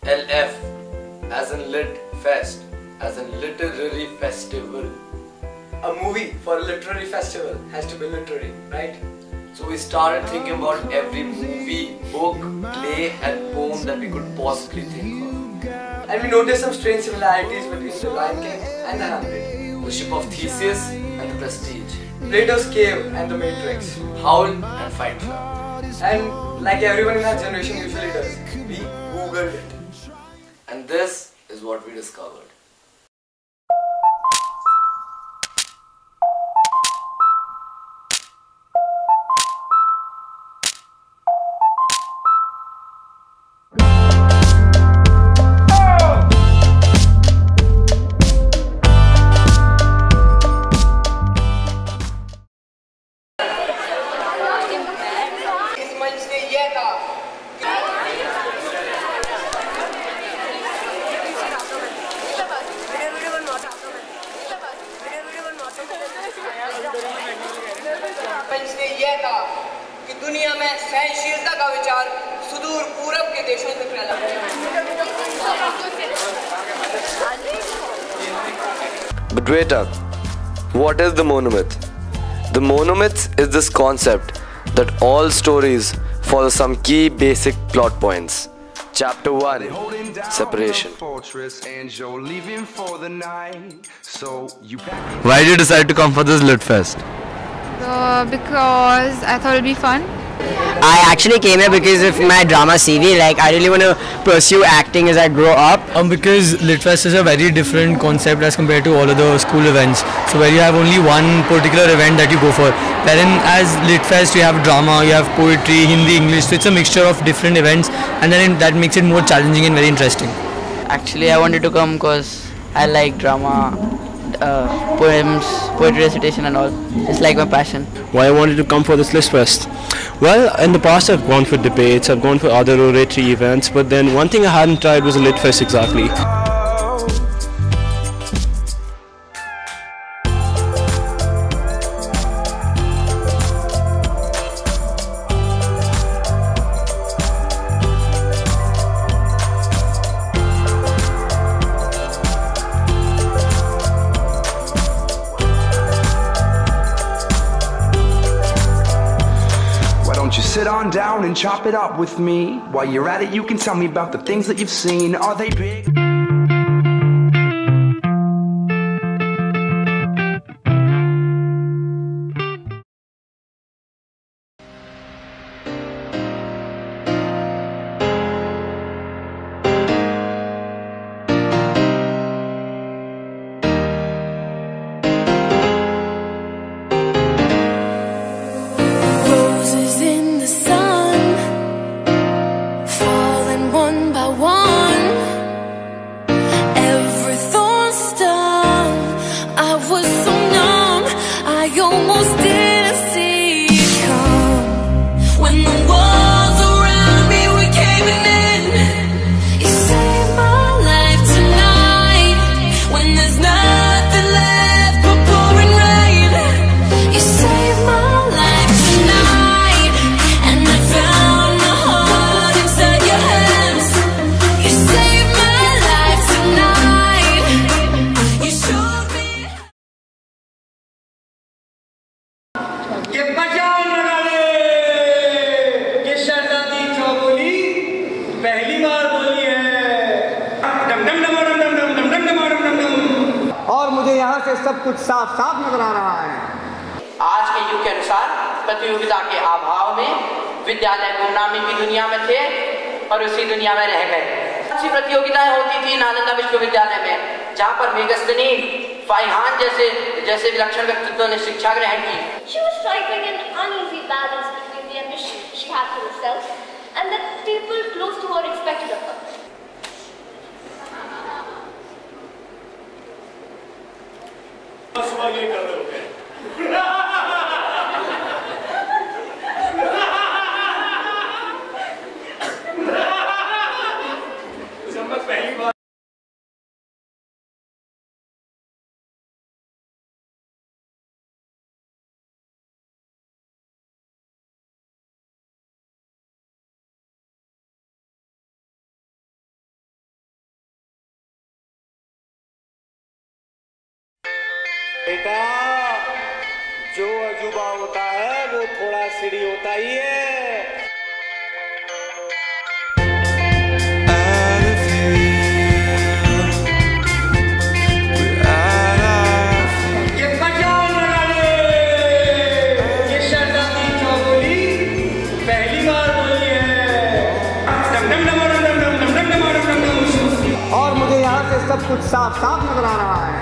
LF as in Lit Fest, as in Literary Festival. A movie for a literary festival has to be literary, right? So we started thinking about every movie, book, play and poem that we could possibly think of. And we noticed some strange similarities between The Lion King and The Hamlet, The Ship of Theseus and The Prestige, Plato's Cave and The Matrix. Howl and Fight Club. And like everyone in our generation usually does, we Googled it. And this is what we discovered. ने यह कहा कि दुनिया में सहनशीलता का विचार सुदूर पूरब के देशों से फैला है। But wait up, what is the monomyth? The monomyth is this concept that all stories follow some key basic plot points. Chapter 1, Separation. Why did you decide to come for this Lit Fest? Because I thought it would be fun. I actually came here because of my drama CV. Like, I really want to pursue acting as I grow up. Because Litfest is a very different concept as compared to all other school events. So where you have only one particular event that you go for. Wherein as Litfest you have drama, you have poetry, Hindi, English. So it's a mixture of different events, and then that makes it more challenging and very interesting. Actually, I wanted to come because I like drama, poems, poetry recitation and all. It's like my passion. Why I wanted to come for this Lit Fest? Well, in the past I've gone for debates, I've gone for other oratory events, but then one thing I hadn't tried was a Lit Fest exactly. Don't you sit on down and chop it up with me? While you're at it, you can tell me about the things that you've seen. Are they big? Almost didn't see it come. When the walls around me were caving in, you saved my life tonight. When there's nothing left but pouring rain, you saved my life tonight. And I found my heart inside your hands. You saved my life tonight. You showed me. ये बजाओ नगाड़े, ये शहजादी चौबोली पहली बार बोली है। डम डम डम डम डम डम डम डम डम डम डम। और मुझे यहाँ से सब कुछ साफ साफ नजर आ रहा है। आज के युग के अनुसार प्रतियोगिता के अभाव में विद्यालय गुमनामी की दुनिया में थे और उसी दुनिया में रह गए। ऐसी प्रतियोगिताएं होती थी नालंदा विश्वविद्यालय में, जहाँ पर मेगस्तनी फाइहान जैसे विलक्षण व्यक्तित्वों ने शिक्षा ग्रहण की। She was striking an uneasy balance between the ambition she had for herself and that people close to her expected of her. सुबह ये कर दोगे। बेटा, जो अजूबा होता है वो थोड़ा सीढ़ी होता ही है। और मुझे यहाँ से सब कुछ साफ साफ नजर आ रहा है।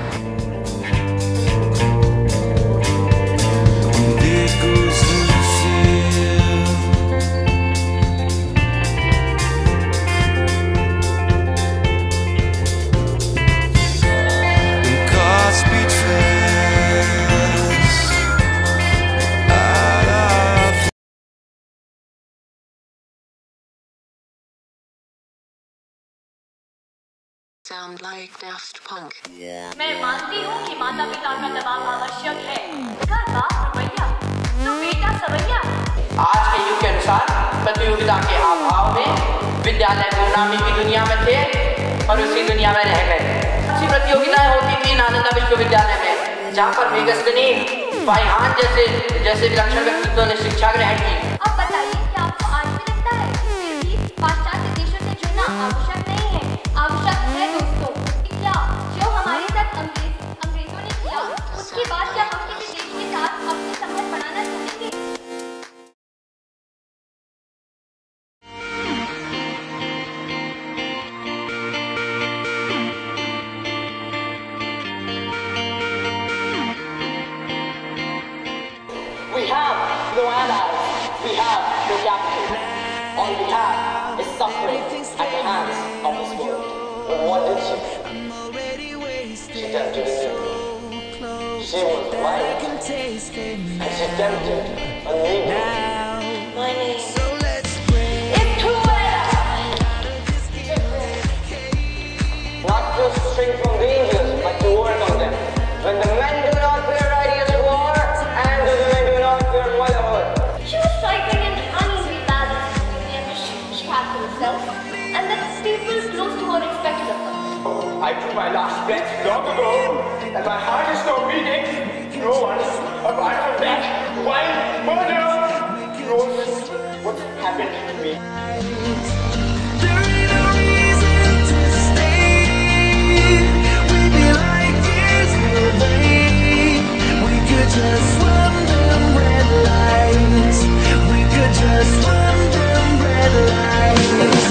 Sound like Daft Punk. मैं मानती हूँ कि माता पिता का दबाव आवश्यक है। अगर बाप रवैया तो बेटा सवैया। आज के युग के अनुसार प्रतियोगिता के अभाव में विद्यालय गुमनामी की दुनिया में थे और उसी दुनिया में रह गए। अच्छी प्रतियोगिताएं होती थी नालंदा विश्वविद्यालय में, जहाँ पर मेगस्तनी फाइहान जैसे विलक्षण व्यक्तित्वों ने शिक्षा ग्रहण की। अब बताइए कि आपको आज भी लगता है कि फिर भी पाश्चात्य देशों से जुड़ना आवश्यक नहीं है? आवश्यक है दोस्तों। क्या जो हमारे साथ अंग्रेजों ने किया, उसके बाद क्या हम किसी देश के साथ अपने संबंध बनाना चाहेंगे? We have no allies, we have no capital. All we have is suffering at the hands of this world. But what did she do? She tempted a Negro. She was white, and she tempted a Negro. My name is Not to shrink from dangers, but to work on them. When the men do not fear ideas of war, and the women do not fear motherhood. She was striking an uneasy balance between the ambition she had for herself and the people close to her expected of her. I drew my last breath long ago, and my heart is now beating. No one, apart from that wild murder, knows what's happened to me. There ain't no reason to stay. We'd be like years away. We could just run them red lights. We could just run them red lights.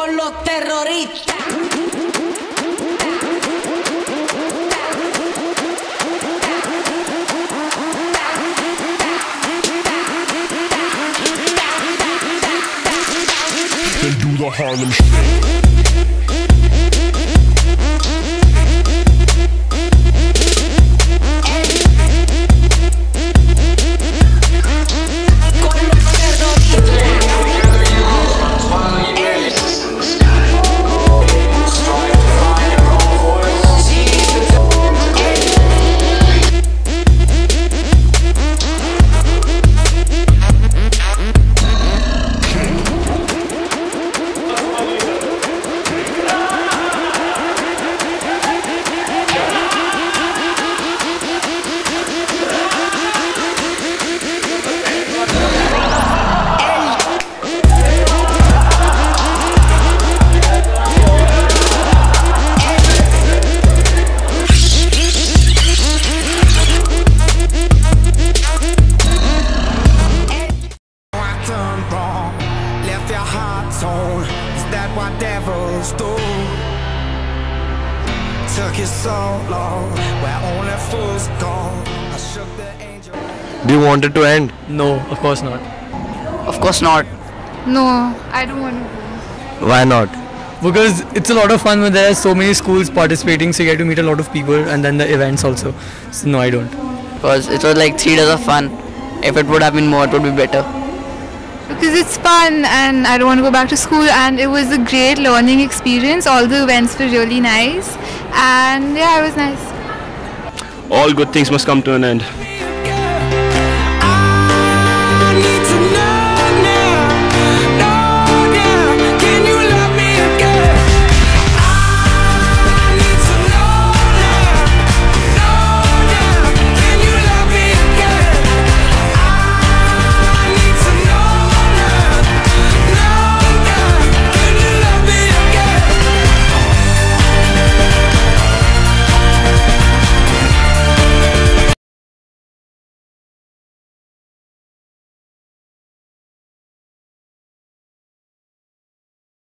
con los terroristas. Then do the Harlem Shake. Took it so long, where only fools go. I shook the angel. Do you want it to end? No, of course not. Of course not. No, I don't want to go. Why not? Because it's a lot of fun when there are so many schools participating, so you get to meet a lot of people, and then the events also. So no, I don't. Because it was like 3 days of fun. If it would have been more, it would be better. Because it's fun and I don't want to go back to school, and it was a great learning experience. All the events were really nice, and yeah, it was nice. All good things must come to an end.